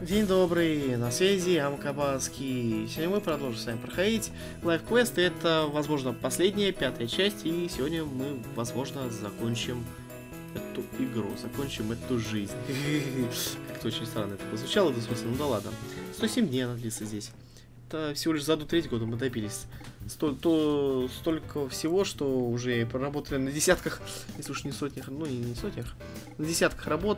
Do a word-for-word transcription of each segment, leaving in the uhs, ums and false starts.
День добрый, на связи Амкабаский. Сегодня мы продолжим с вами проходить Life Quest. Это, возможно, последняя, пятая часть. И сегодня мы, возможно, закончим эту игру, закончим эту жизнь. Как-то очень странно это прозвучало, в смысле, ну да ладно. сто семь дней она длится здесь. Это всего лишь за одну треть года мы добились. Столь, то, столько всего, что уже проработали на десятках, если уж не сотнях, ну и не сотнях, на десятках работ.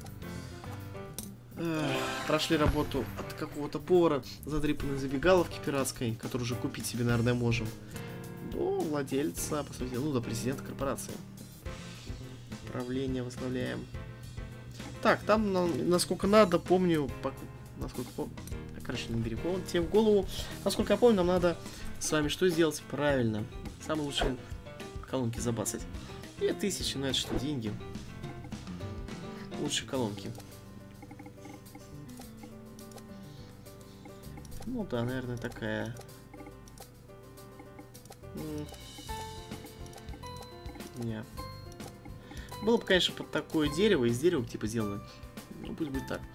Прошли работу от какого-то повара, задрипанной забегаловки пиратской, которую уже купить себе, наверное, можем, до владельца, по сути, ну, до президента корпорации. Правление возглавляем. Так, там, насколько надо, помню, по, насколько помню, короче, не бери тем в голову, насколько я помню, нам надо с вами что сделать правильно. Самые лучшие колонки забацать. Две тысячи, ну это что, деньги? Лучшие колонки. Ну да, наверное, такая. Не. Было бы, конечно, под такое дерево, из дерева типа сделано. Ну, пусть будет так.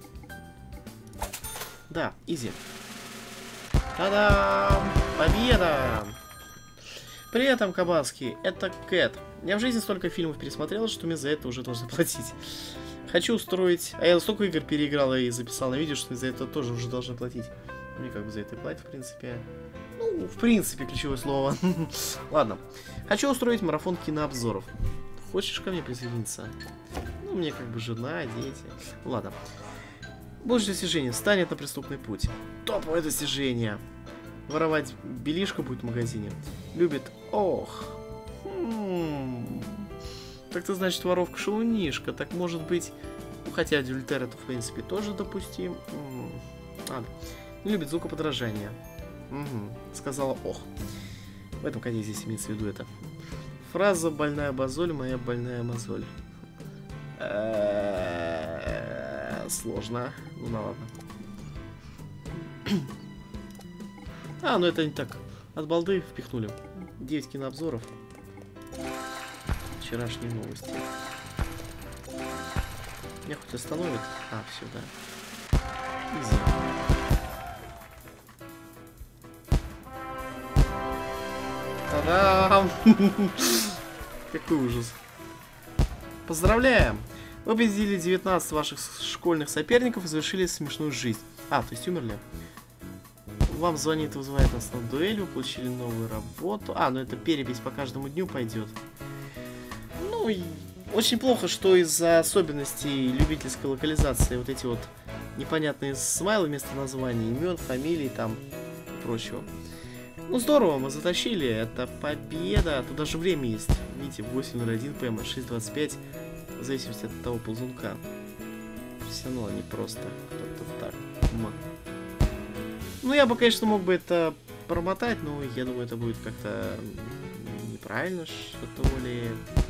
Да, изи. Та-дам! Победа! Привет, Амкабаский. Это Кэт. Я в жизни столько фильмов пересмотрел, что мне за это уже должны платить. Хочу устроить... А я столько игр переиграл и записал на видео, что за это тоже уже должны платить. Мне как бы за это и платят, в принципе. Ну, в принципе, ключевое слово. Ладно. Хочу устроить марафон кинообзоров. Хочешь ко мне присоединиться? Ну, мне как бы жена, дети. Ладно. Больше достижений. Встанет на преступный путь. Топовое достижение. Воровать белишко будет в магазине. Любит... Ох. М-м-м. Так ты, значит, воровка шалунишка. Так может быть... Ну, хотя адюльтер это, в принципе, тоже допустим. М-м. Ладно. Не любит звукоподражания. Угу. Сказала ох. В этом контексте здесь имеется в виду это. Фраза «больная мозоль, моя больная мозоль». Сложно. Ну, ну ладно. А, ну это не так. От балды впихнули. девять кинообзоров. Вчерашние новости. Меня хоть остановит? А, все, да. Изи. Та-дам! Какой ужас. Поздравляем! Вы победили девятнадцать ваших школьных соперников и завершили смешную жизнь. А, то есть умерли. Вам звонит и вызывает нас на дуэль, вы получили новую работу. А, ну это перепись по каждому дню пойдет. Ну, и очень плохо, что из-за особенностей любительской локализации вот эти вот непонятные смайлы вместо названий, имен, фамилий там и прочего. Ну здорово, мы затащили, это победа. Тут даже время есть. Видите, восемь ноль один пэ эм, шесть двадцать пять, в зависимости от того ползунка. Все равно они просто кто-то так. М. Ну я бы, конечно, мог бы это промотать, но я думаю, это будет как-то неправильно, что-то ли.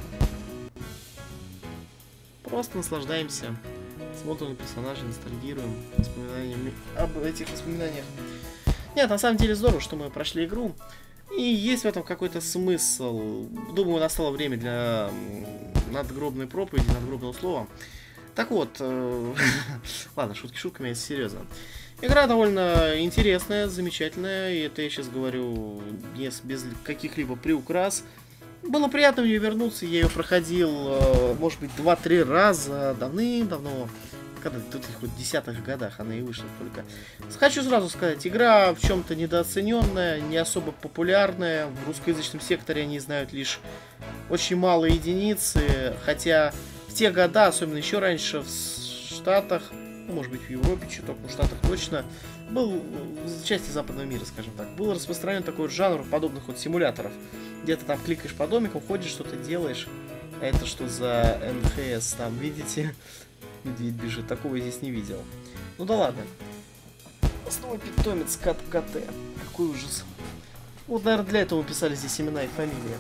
Просто наслаждаемся, смотрим на персонажей, ностальгируем воспоминаниями об этих воспоминаниях. Нет, на самом деле здорово, что мы прошли игру. И есть в этом какой-то смысл. Думаю, настало время для надгробной проповеди, надгробного слова. Так вот, э ладно, шутки шутками, если серьезно. Игра довольно интересная, замечательная. И это я сейчас говорю без, без каких-либо приукрас. Было приятно в нее вернуться. Я ее проходил, э может быть, два-три раза давным-давно. Когда тут их вот в десятых годах она и вышла только. Хочу сразу сказать, игра в чем-то недооцененная, не особо популярная. В русскоязычном секторе они знают лишь очень малые единицы. Хотя в те года, особенно еще раньше, в Штатах, ну, может быть в Европе чуток, но в Штатах точно, был в части западного мира, скажем так, был распространен такой вот жанр подобных вот симуляторов. Где ты там кликаешь по домикам, ходишь, что-то делаешь. А это что за эн ха эс там, видите? Медведь бежит. Такого я здесь не видел. Ну да ладно. Снова питомец Кат КТ. Какой ужас. Вот, наверное, для этого писали здесь имена и фамилии.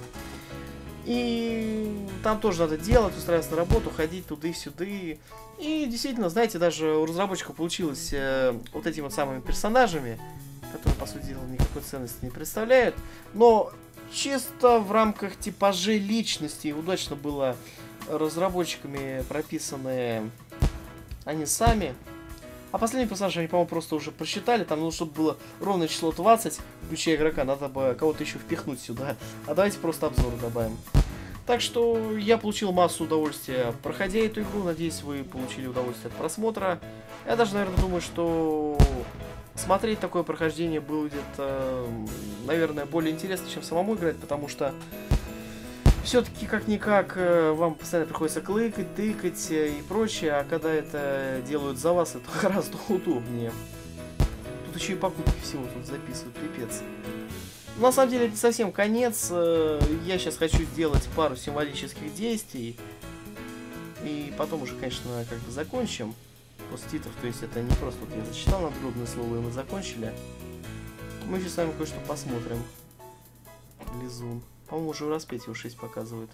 И там тоже надо делать, устраиваться на работу, ходить туда-сюда. И действительно, знаете, даже у разработчиков получилось э, вот этими вот самыми персонажами, которые, по сути дела, никакой ценности не представляют. Но чисто в рамках типажей личности удачно было разработчиками прописанные они сами. А последний персонаж они, по-моему, просто уже просчитали. Там, ну, чтобы было ровное число двадцать, включая игрока, надо бы кого-то еще впихнуть сюда. А давайте просто обзоры добавим. Так что я получил массу удовольствия, проходя эту игру. Надеюсь, вы получили удовольствие от просмотра. Я даже, наверное, думаю, что смотреть такое прохождение будет, наверное, более интересно, чем самому играть, потому что все-таки, как-никак, вам постоянно приходится кликать, тыкать и прочее, а когда это делают за вас, это гораздо удобнее. Тут еще и покупки всего тут записывают, пипец. На самом деле, это совсем конец. Я сейчас хочу сделать пару символических действий. И потом уже, конечно, как бы закончим. После титров, то есть это не просто вот я зачитал надгробное слово, и мы закончили. Мы сейчас с вами кое-что посмотрим. Лизун. По-моему, уже в распятии его шесть показывают.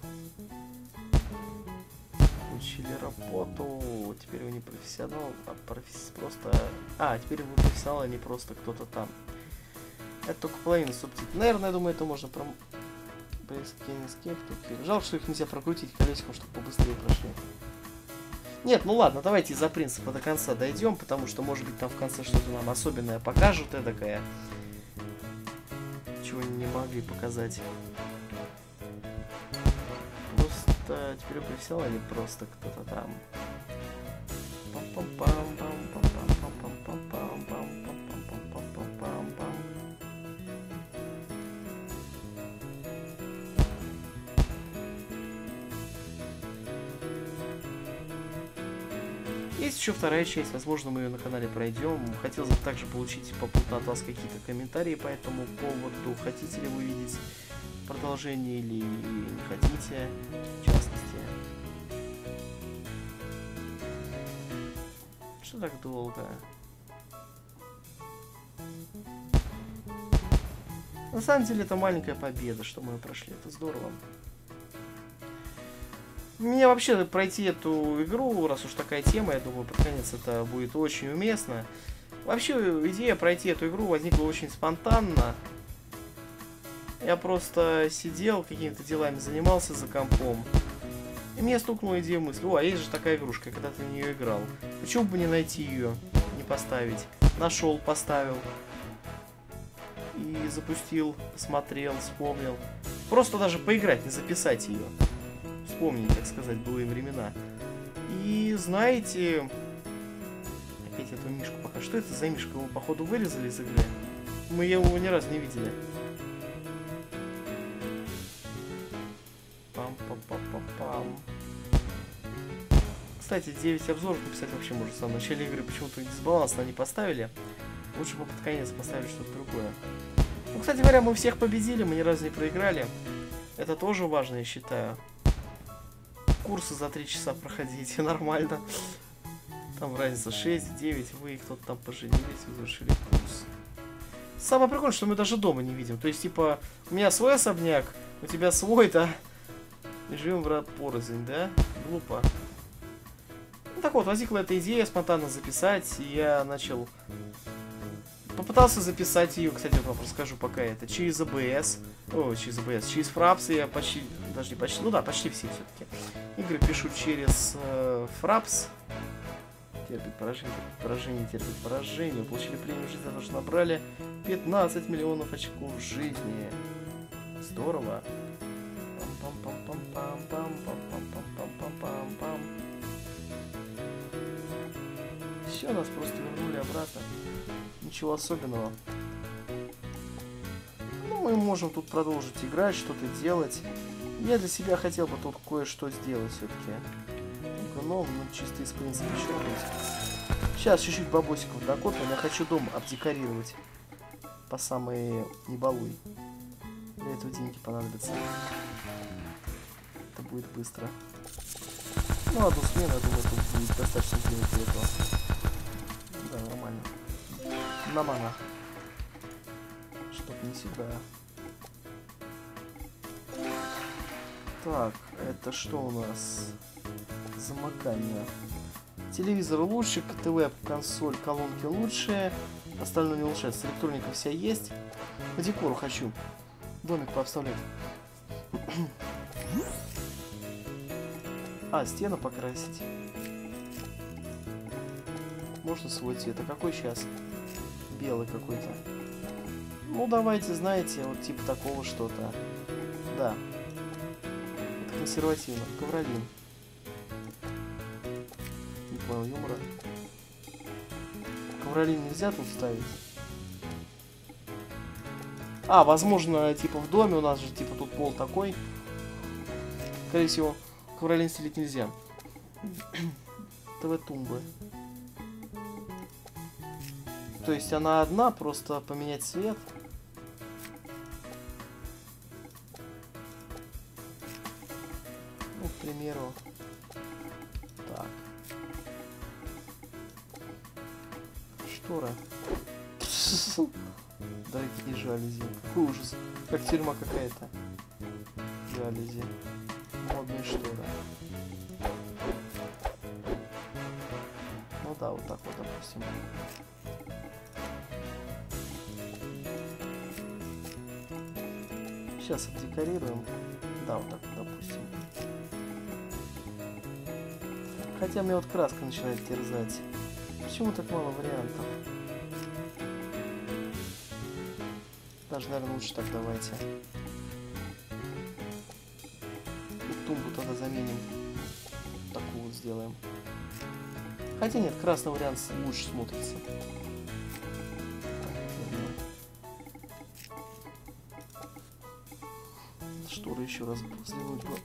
Учили работу. Теперь вы не профессионал, а професс... просто... А, теперь вы профессионал, а не просто кто-то там. Это только половина субтитров. Наверное, я думаю, это можно пром... Жалко, что их нельзя прокрутить колесиком, чтобы побыстрее прошли. Нет, ну ладно, давайте из-за принципа до конца дойдем, потому что, может быть, там в конце что-то нам особенное покажут, эдакое. Чего не могли показать. Просто теперь профессионал, а не просто кто-то там. Есть еще вторая часть, возможно, мы ее на канале пройдем. Хотелось бы также получить попутно от вас какие-то комментарии по этому поводу. Хотите ли вы видеть продолжение или не хотите, в частности. Что так долго? На самом деле это маленькая победа, что мы прошли, это здорово. Мне вообще пройти эту игру, раз уж такая тема, я думаю, под конец это будет очень уместно. Вообще, идея пройти эту игру возникла очень спонтанно. Я просто сидел, какими-то делами занимался за компом. И мне стукнула идея мысли: о, а есть же такая игрушка, когда ты в нее играл. Почему бы не найти ее, не поставить? Нашел, поставил. И запустил, посмотрел, вспомнил. Просто даже поиграть, не записать ее. Вспомнить, так сказать, былые времена. И знаете... Опять эту мишку пока. Что это за мишка? Его, походу, вырезали из игры. Мы его ни разу не видели. Пам-пам-пам-пам-пам. Кстати, девять обзоров написать вообще можно в самом начале игры. Почему-то дисбаланс они поставили. Лучше бы под конец поставили что-то другое. Ну, кстати говоря, мы всех победили, мы ни разу не проиграли. Это тоже важно, я считаю. Курсы за три часа проходите, нормально. Там разница шесть, девять, вы кто-то там поженились, вы завершили курс. Самое прикольное, что мы даже дома не видим. То есть, типа, у меня свой особняк, у тебя свой, да? И живем в порознь, да? Глупо. Ну, так вот, возникла эта идея спонтанно записать, и я начал... Попытался записать ее, кстати, вам расскажу пока это, через эй би эс. О, через эй би эс, через Fraps я почти, даже не почти, ну да, почти все все-таки. Игры пишу через э, Fraps. Терпит поражение, терпит поражение, терпит поражение. Получили премию жизни за то, что набрали пятнадцать миллионов очков жизни. Здорово. Пам-пам-пам-пам-пам-пам-пам-пам-пам-пам-пам. Все, нас просто вернули обратно. Ничего особенного. Ну, мы можем тут продолжить играть, что-то делать. Я для себя хотел бы тут кое-что сделать все-таки. Ну, ну, чисто из принципа еще будет. Сейчас чуть-чуть бабосиков докопаем. Я хочу дом обдекорировать. По самой не балуй. Для этого деньги понадобятся. Это будет быстро. Ну, одну смену, я думаю, тут будет достаточно денег для этого. Да, нормально. На мана. Чтоб не сюда. Так, это что у нас? Замыкание. Телевизор лучше, КТВ, консоль, колонки лучше. Остальное не улучшается. Электроника вся есть. По декору хочу домик пообставлять. А, стену покрасить. можно свой цвет. А какой сейчас? Белый какой-то. Ну, давайте, знаете, вот типа такого что-то. Да. Это консервативно. Ковролин. Не понял юмора. Ковролин нельзя тут ставить? А, возможно, типа в доме у нас же, типа, тут пол такой. Скорее всего, ковролин стелить нельзя. ТВ-тумбы. То есть она одна, просто поменять цвет. Ну, к примеру. Так. Штора. Дорогие жалюзи. Какой ужас. Как тюрьма какая-то. Жалюзи. Модные шторы. Ну да, вот так вот, допустим. Сейчас отдекорируем. Да, вот так вот, допустим. Хотя мне вот краска начинает терзать. Почему так мало вариантов? Даже, наверное, лучше так давайте. И тумбу тогда заменим. Такую вот сделаем. Хотя нет, красный вариант лучше смотрится. Шторы еще раз сделать бы.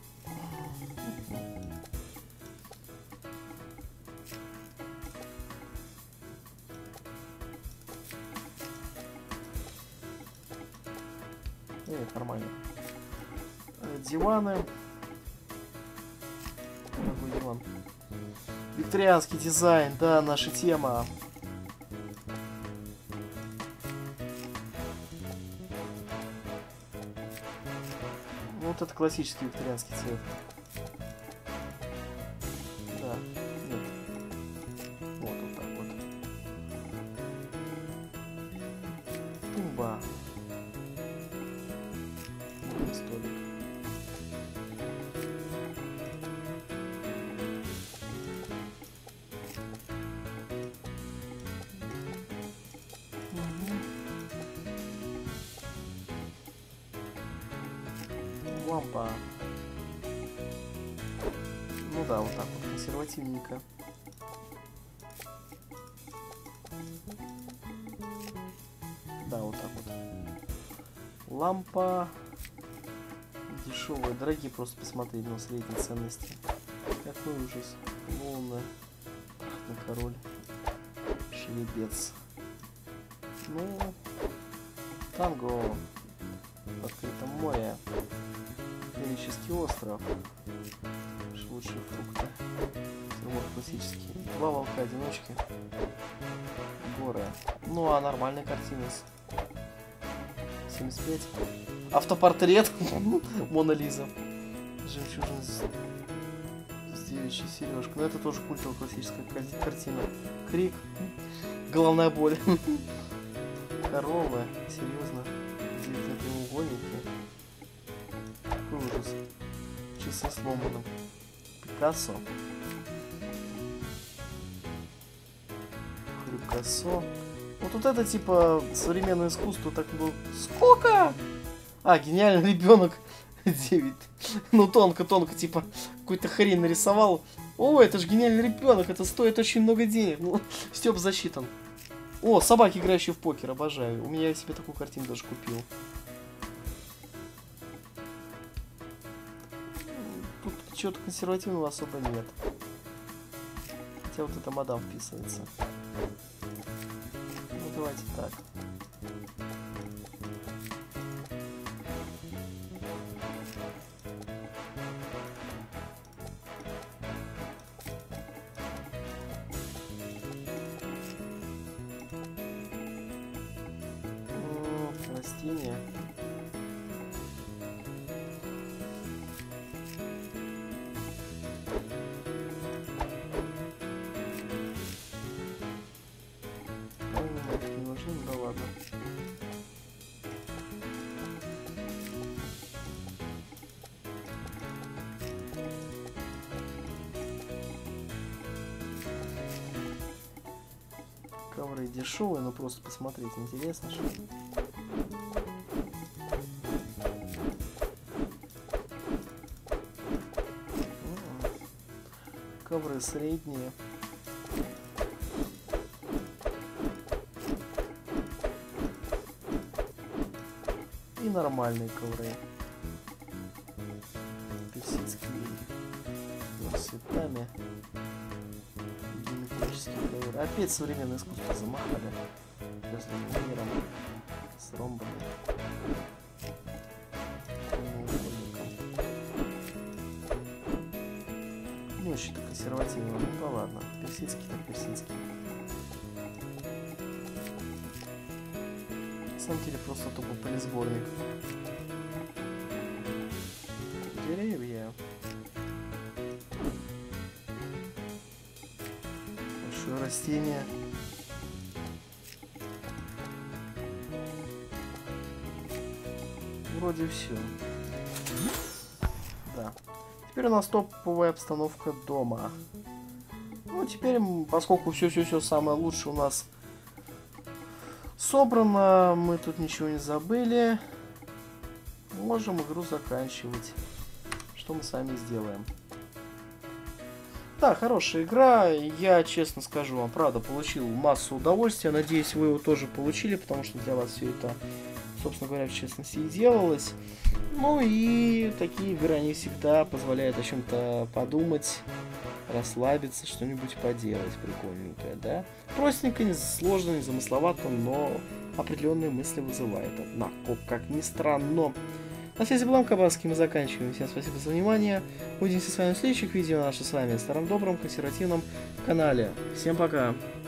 Нет, нормально. Диваны. Какой диван? Викторианский дизайн, да, наша тема. Вот это классический викторианский цвет. Да, нет. Вот, вот так вот. Тумба. Вот столик. Лампа. Ну да, вот так вот, консервативненько. Да, вот так вот. Лампа. Дешевая, дорогие, просто посмотреть на средней ценности. Какой ужас. Волны. Красный король. Жеребец. Ну, танго в открытом море. Героический остров. Лучшие фрукты. Термор классический. Два волка-одиночки. Горы. Ну, а нормальная картина. семьдесят пять. Автопортрет. Мона Лиза. Жемчужина с, с девичьей сережкой. Но это тоже культовая классическая картина. Крик. Головная боль. Коровы. Серьезно. Здесь на прямоугольнике. Какой ужас. Часы сломанным. Пикассо. Пикассо. Вот, вот это типа современное искусство так было. Сколько? А, гениальный ребенок. девять. Ну тонко-тонко, типа, какую-то хрень нарисовал. О, это же гениальный ребенок, это стоит очень много денег. Ну, Степ засчитан. О, собаки, играющие в покер, обожаю. У меня я себе такую картину даже купил. Тут чего-то консервативного особо нет. Хотя вот эта мадам вписывается. Ну, давайте так. Растения. Не нужны, да ладно. Ковры дешевые, но просто посмотреть интересно, что ли. Ковры средние. И нормальные ковры. Персидские с цветами. Геометрические ковры. Опять современное искусство замахали. Разным миром. С ромбами. Не очень-то консервативно. Ну да ладно. Персидский так персидский. На самом деле просто тупо полисборник. Деревья. Большое растение. Вроде все. Да. Теперь у нас топовая обстановка дома. Ну, теперь, поскольку все-все-все самое лучшее у нас собрано, мы тут ничего не забыли, можем игру заканчивать. Что мы сами сделаем. Да, хорошая игра. Я, честно скажу вам, правда, получил массу удовольствия. Надеюсь, вы его тоже получили, потому что для вас все это, собственно говоря, в честности и делалось. Ну и такие игры, они всегда позволяют о чем-то подумать, расслабиться, что-нибудь поделать прикольненькое, да? Простенько, не сложно, не замысловато, но определенные мысли вызывает. Однако, как ни странно. На связи был Кабанский, мы заканчиваем. Всем спасибо за внимание. Увидимся с вами в следующих видео на нашем с вами старом добром консервативном канале. Всем пока!